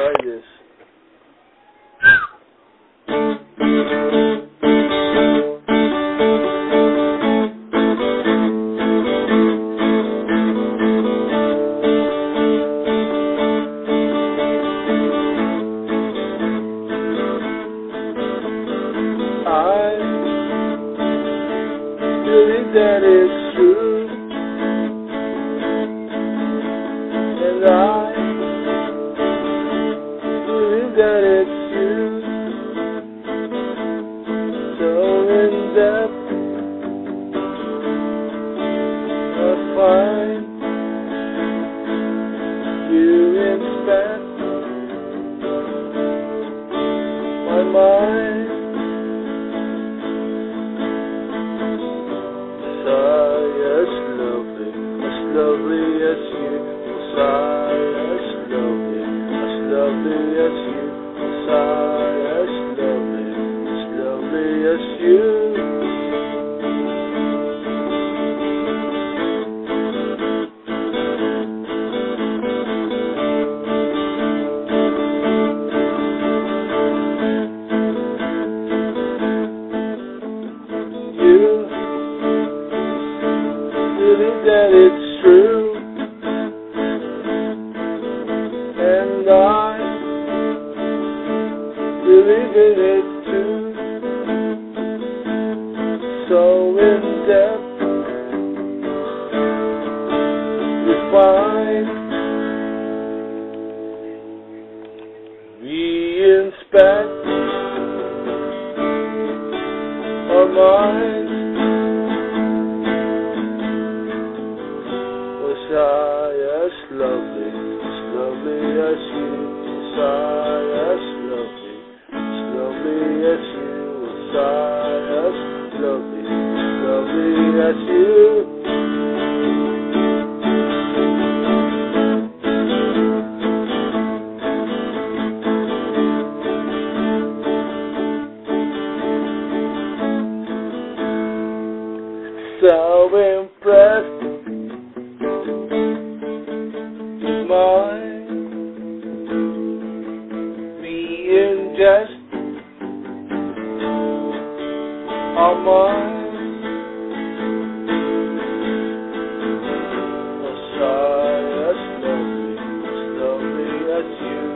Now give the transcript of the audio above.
try this. I believe that it's true, and I believe that it's you. So in depth, I find you inspect my mind. As lovely as you, Messiah, as lovely as you, Messiah, as lovely as you. You believe that it's true, and I believe in it too. So in depth, refined, we inspect our minds. Messiah, as lovely as you, Messiah, as lovely as you, Messiah, as lovely as you. So impressed with mine, we ingest our minds. Messiah, as lovely as you.